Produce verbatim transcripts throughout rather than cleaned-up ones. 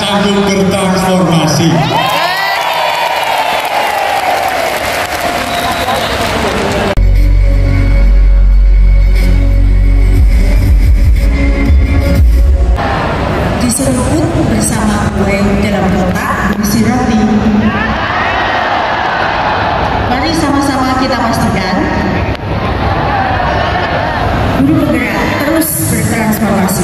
sanggup bertransformasi. Diseruput bersama kue dalam kotak berisi roti. Mari sama-sama kita pastikan Guru Penggerak terus bertransformasi.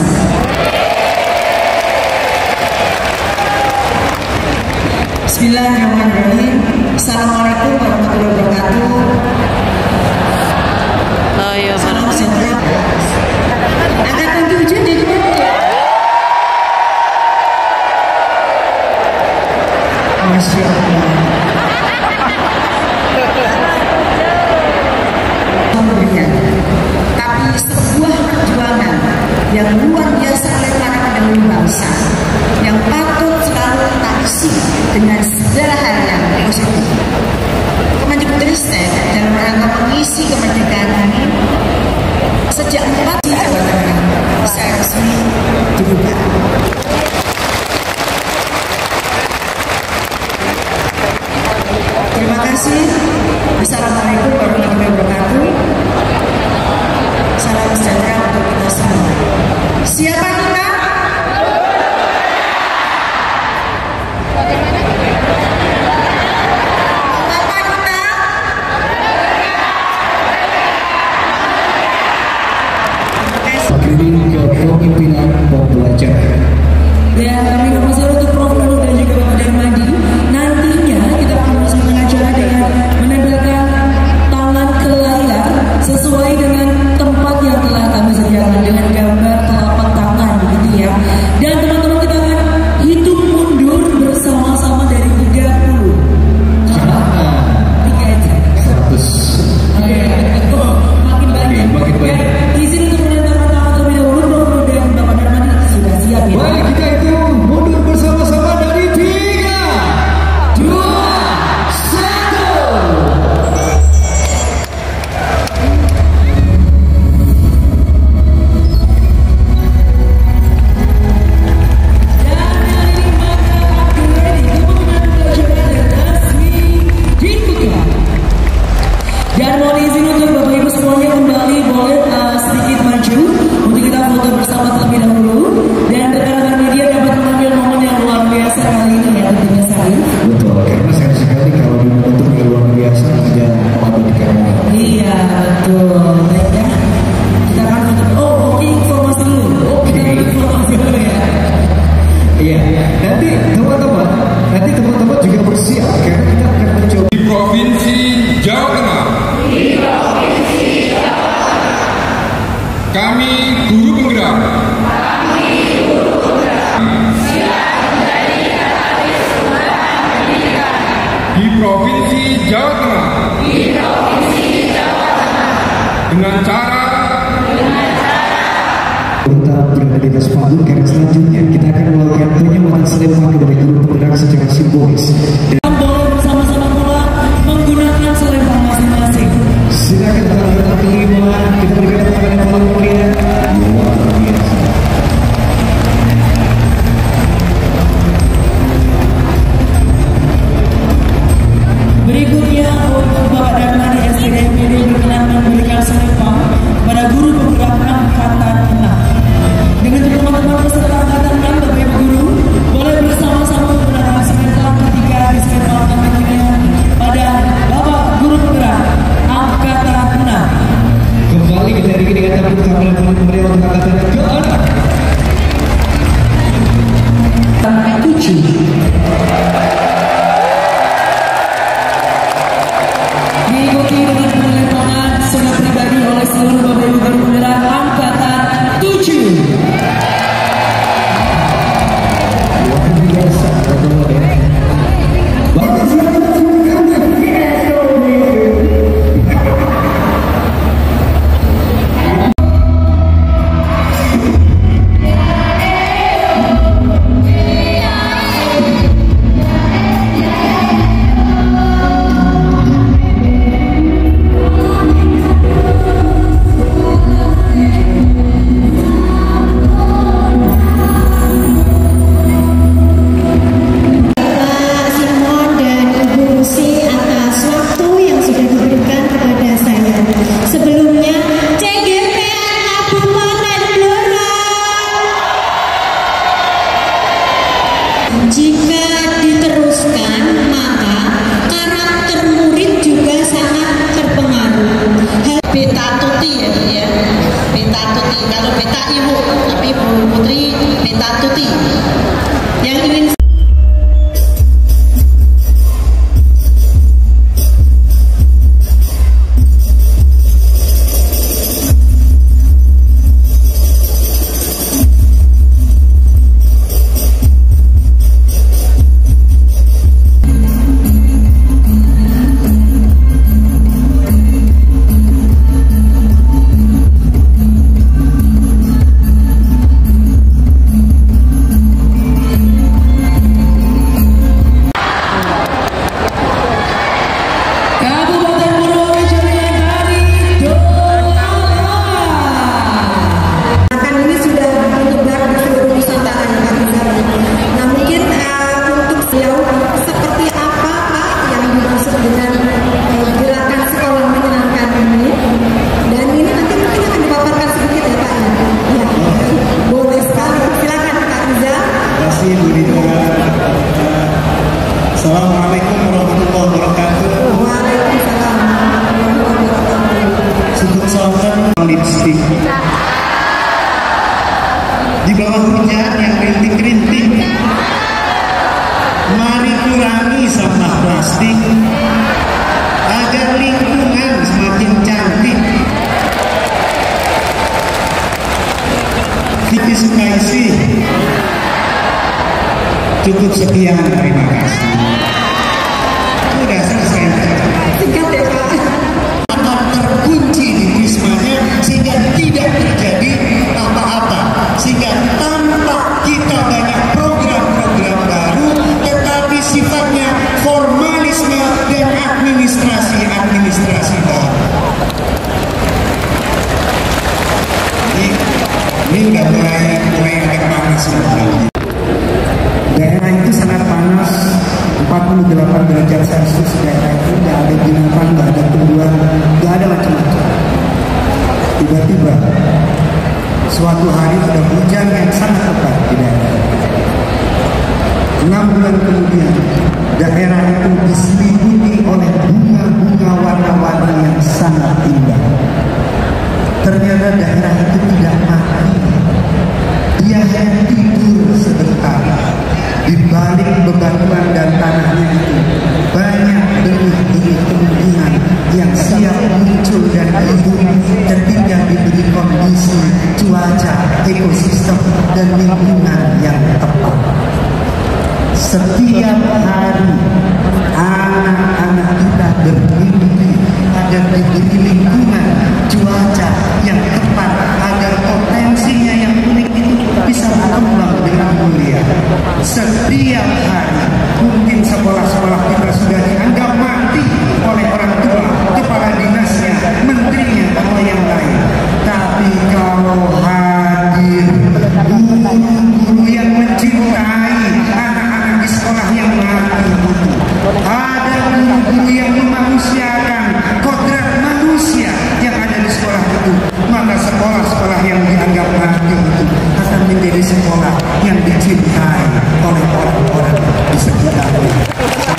Bismillahirrahmanirrahim. Assalamualaikum warahmatullahi wabarakatuh. Salam sejahtera. Angkatan tujuh di mana? Masya Allah. Pemberian, tapi sebuah perjuangan yang luar biasa oleh para pendahulu bangsa yang patut selalu kita isi dengan segala hal yang positif. Kemendikbudristek dalam rangka mengisi kemerdekaan ini sejak empat di Jawa Tengah saya resmi dibuka. Terima kasih. Assalamualaikum warahmatullahi wabarakatuh. Salam sejahtera untuk kita semua. Siapa kita? Apa kita? Kini ke kepemimpinan pembelajar. Ya, kami berpesan untuk Prof Nurul dan juga Bapak Darmadi. Nantinya kita akan meneruskan acara dengan menempelkan tangan ke layar sesuai dengan tempat yang telah kami sediakan dengan gambar telapak tangan, begitu ya. Dan teman-teman kita akan hitung mundur bersama-sama dari tiga puluh. Tiga aja. Seratus. Makin banyak. Makin banyak. Ya, izin untuk menempelkan tangan terlebih dahulu. Prof Nurul dan Bapak Darmadi sudah siap ya. Baik, kita itu mundur bersama-sama dari tiga, dua, satu. Dan mohon izin untuk Bapak Ibu semuanya kembali boleh uh, sedikit maju untuk kita foto bersama terlebih dahulu. Dan rekan-rekan media dapat mengambil momen yang luar biasa kali ini ya tentunya saya. Betul, karena sayang sekali kalau di momentum yang luar biasa ada mengabadikan. Iya betul. Baik ya. Kita akan foto. Oh oke informasi dulu. Oke informasi dulu ya. Iya, nanti teman-teman, nanti teman-teman juga bersiap karena kita akan mencoba di Provinsi Jawa Tengah. Kami guru penggerak. Di Provinsi Jawa Tengah. Dengan cara tetap berada di atas panggung karena selanjutnya kita akan melakukan penyematan selempang kepada guru penggerak secara simbolis. Boleh bersama-sama pula menggunakan selempang masing-masing. Silakan tangan kelima kita berikan tangan yang paling mulia. Luar biasa. Berikutnya untuk Bapak Darmadi S D M P D berkenan memberikan selempang pada guru penggerak angkatan enam. Dengan teman-teman peserta angkatan enam, Bapak Ibu guru boleh bersama-sama menggunakan selempang ketika jika diteruskan maka karakter murid juga sangat terpengaruh. Beta tuti ya, ya. Beta tuti. Kalau beta ibu, tapi Bu Putri beta tuti. Yang ingin Assalamualaikum warahmatullahi wabarakatuh. Waalaikumsalam warahmatullahi wabarakatuh. Sudut sautan lipstick di bawah hujan yang rintik-rintik. Mari kurangi sampah plastik agar lingkungan semakin cantik. Kita suka isi. Cukup sekian, terima kasih. Sudah selesai. Singkat ya Pak. Akan terkunci di wismanya sehingga tidak terjadi apa-apa. Sehingga tanpa kita banyak program-program baru, tetapi sifatnya formalisme dan administrasi-administrasi baru. Ini, ini udah mulai mulai agak panas lagi. Daerah itu sangat panas, empat puluh delapan derajat Celcius. Daerah itu nggak ada binatang, nggak ada tumbuhan, nggak ada macam-macam. Tiba-tiba suatu hari ada hujan yang sangat lebat di daerah itu. Enam bulan kemudian daerah itu diselimuti oleh bunga-bunga warna-warni yang sangat indah. Ternyata daerah itu tidak mati, dia hanya tidur sebentar. Di balik bebatuan dan tanahnya itu banyak benih-benih tumbuhan yang siap muncul dan hidup ketika diberi kondisi cuaca, ekosistem dan lingkungan yang tepat. Setiap hari anak-anak kita bermimpi agar diberi lingkungan cuaca yang tepat agar potensinya yang unik itu bisa berkembang dengan mulia. Setiap hari mungkin sekolah-sekolah kita sudah dianggap mati oleh orang tua, kepala dinasnya, menterinya, atau yang lain. Tapi kalau hadir guru-guru yang mencintai anak-anak di sekolah yang mati itu, ada guru-guru yang memanusiakan kodrat manusia yang ada di sekolah itu, maka sekolah-sekolah yang dianggap mati itu akan menjadi sekolah yang dicintai oleh orang-orang di sekitarnya.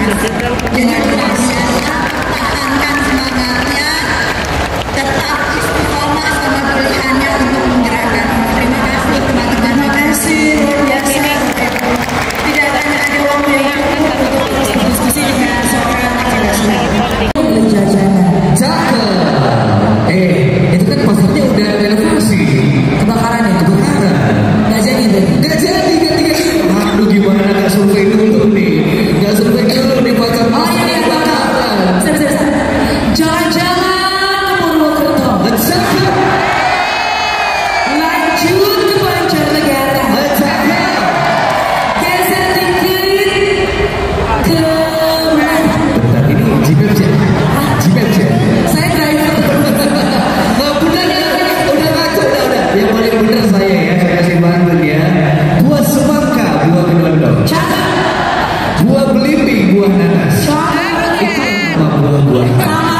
Dengan luar biasa, pertahankan semangatnya, tetap istiqomah sama pilihannya untuk menggerakkan. Terima kasih teman-teman. Terima kasih luar biasa. Tidak akan ada waktu yang cukup untuk diskusi dengan seorang Beli jajanan. Cakep. Eh, itu kan pasarnya udah renovasi. Kebakaran ya? Kebakaran. Nggak jadi berarti. Gak jadi, gak jadi. Aduh, gimana gak survei dulu nih? Gak survei dulu nih pasar. Oh iya, iya, kebakaran. Bentar, bentar, bentar. Jalan-jalan ke Purwokerto. Cakep. Lanjut ke Banjarnegara. Cakep. Geser dikit ke mana? Bentar, ini Jibet ya? Jibet ya? Saya driver. Nah, bener ya, udah ngaco, udah, udah. Yang paling bener saya ya, saya kasih bantuan ya. Buah semangka, buah kedondong. Cakep. Buah belimbing, buah nanas. Cakep. Itu nama buah-buah. Sama